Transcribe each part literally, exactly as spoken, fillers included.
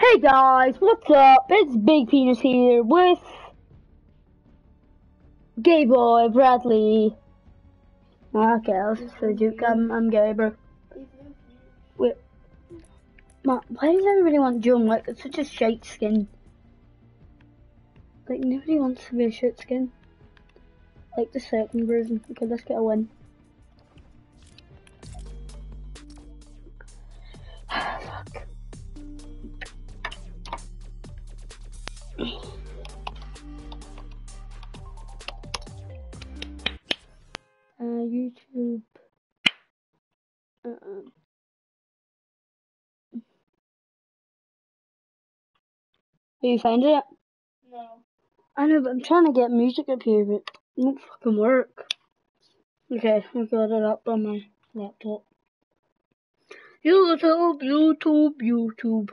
Hey guys, what's up? It's Big Penis here with Gay Boy Bradley. Okay, I was just a joke. I'm, I'm gay, bro. Wait, Ma, why does everybody want John Wick? It's such a shite skin. Like, nobody wants to be a shit skin. Like the second version. Okay, let's get a win. Fuck. Uh, YouTube. Uh-uh. Have you found it? No. I know, but I'm trying to get music up here, but it won't fucking work. Okay, I got it up on my laptop. YouTube, YouTube, YouTube.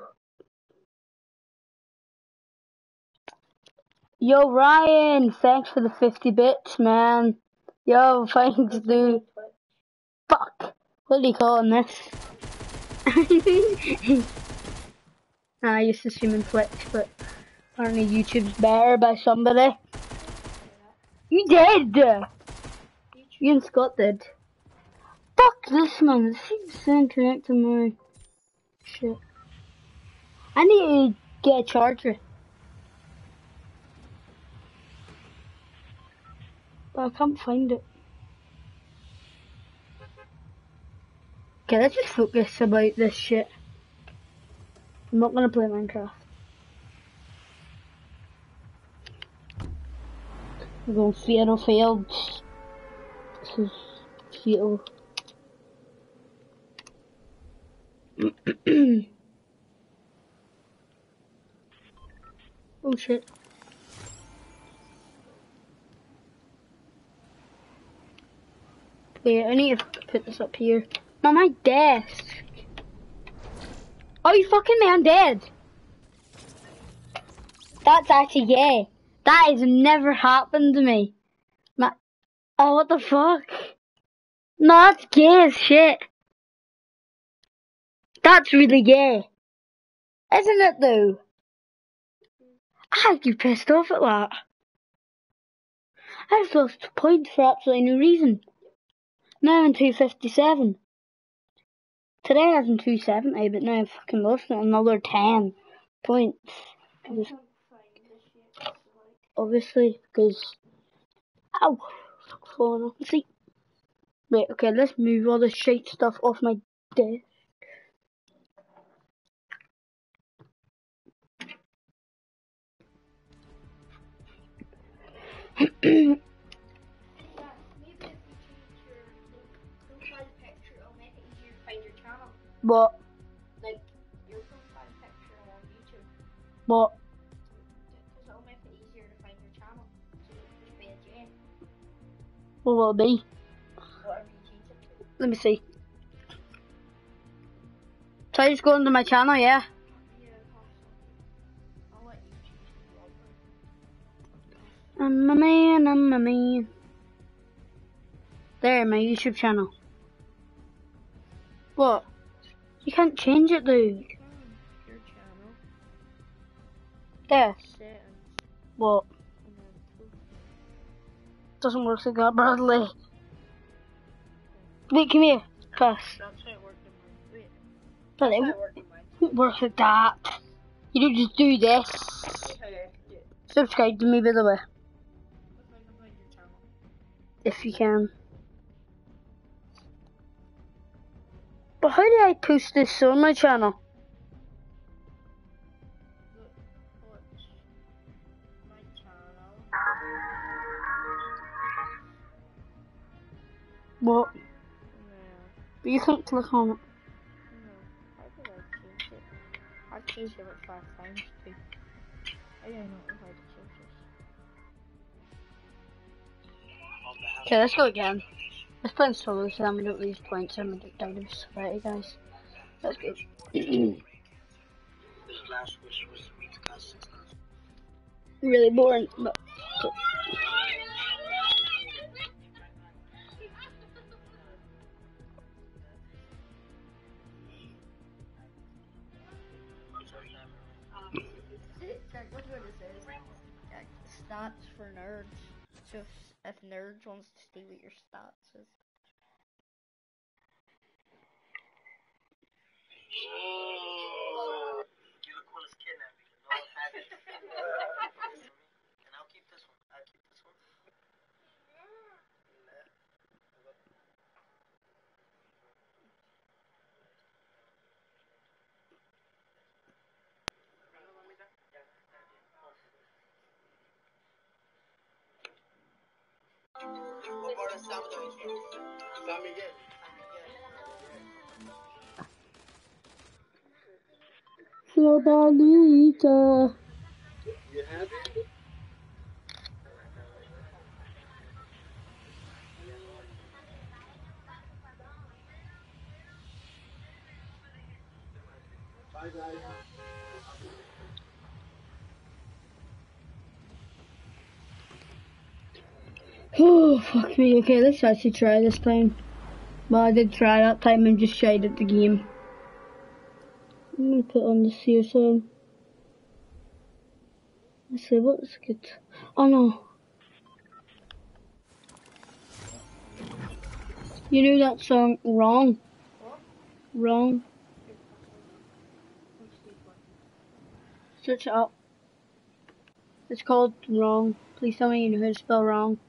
Yo, Ryan, thanks for the fifty bits, man. Yo, thanks, dude. Fuck. What are you calling this? I used to stream in Twitch, but apparently YouTube's better by somebody. You did! You and Scott did. Fuck this, man. It seems to connect to my shit. I need to get a charger. But I can't find it. Okay, let's just focus about this shit. I'm not gonna play Minecraft. We're going Fatal Fields. This is Fatal. Oh shit. Wait, I need to put this up here. On my desk. Oh, you fucking me, I'm dead. That's actually gay. That has never happened to me. My, oh, what the fuck? No, that's gay as shit. That's really gay. Isn't it though? I'd be pissed off at that. I just lost points for absolutely no reason. Now I'm in two fifty-seven. Today I was in two seventy, but now I've fucking lost it another ten points. Obviously, because... Ow! Fuck, falling off the seat. Wait, okay, let's move all this shite stuff off my desk. What? Like, your profile picture on YouTube. What? Because it'll make it easier to find your channel. So you can just be a J. What will it be? Whatever you change it to. Let me see. So I just go into my channel, yeah? Yeah, possibly. I'll let you choose the I'm a man, I'm a man. There, my YouTube channel. What? You can't change it, dude. You can. Your channel. There. Settings. What? And then proof. Doesn't work like that, Bradley. Wait, come here. Pass. That's how it worked in mine. Wait. But it That's how it worked in mine. won't work like that. You don't just do this. Okay. Yeah. Subscribe to me, by the way. Let's think about your channel. If you can. But how do I post this on my channel? Look, watch my channel. What? No. But you can't click on it. No. How did I change it? I've changed it like five times too. I don't know how to change this. Okay, let's go again. Let's play in solo so then we don't lose points and we don't die to society, guys. Let's go. Really boring, but... Cool. nerds. So if, if nerds wants to see what your stats is. Oh, you're the coolest kid now because no one has it. And I'll keep this one. I'll keep this one. What part of Salvador is from? San Miguel. Flobalita. You happy? Bye, guys. Oh, fuck me. Okay, let's actually try this time. Well, I did try that time and just shied at the game. I'm gonna put on the C S M. Let's see, what's good? Oh no. You knew that song wrong. What? Wrong. Search it up. It's called Wrong. Please tell me you know how to spell wrong.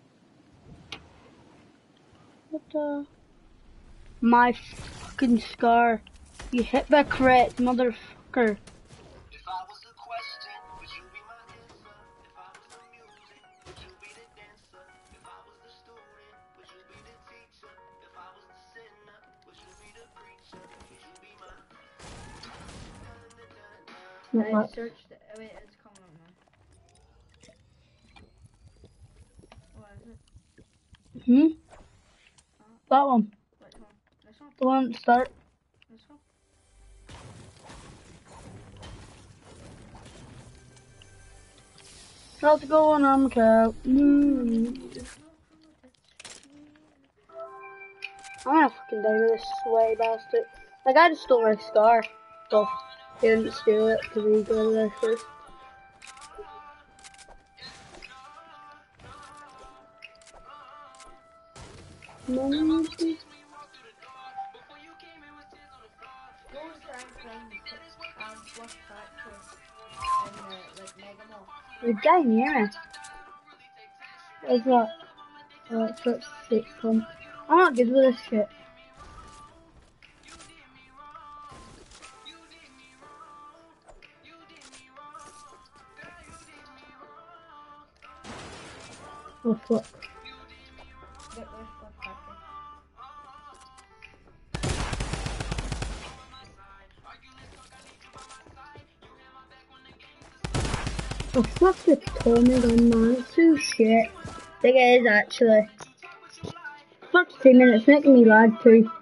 What the? My fucking scar. You hit the correct motherfucker. If I was the question, would you be my answer? If I was the music, would you be the dancer? If I was the student, would you be the teacher? If I was the sinner, would you be the preacher? Would you be my... Not I that. searched it. Oh, wait, it's coming up now. What is it? Hmm? That one. Which one? This one? The one at start. This one? How's it going? I'm Cal. Mm. I'm gonna fucking die with this sweaty bastard. Like, I just stole my scar. Well, he didn't steal it because he got it there first. Money. Go try and find um, Flush Factory in the, like, Mega Mall. The guy near me. What's that? Oh, it's such shit fun. I'm not good with this shit. Oh fuck. Get where's Flush Factory? Oh fuck the Tommy gun, man. It's so shit. I think it is actually. Fuck two minutes, making me lag too.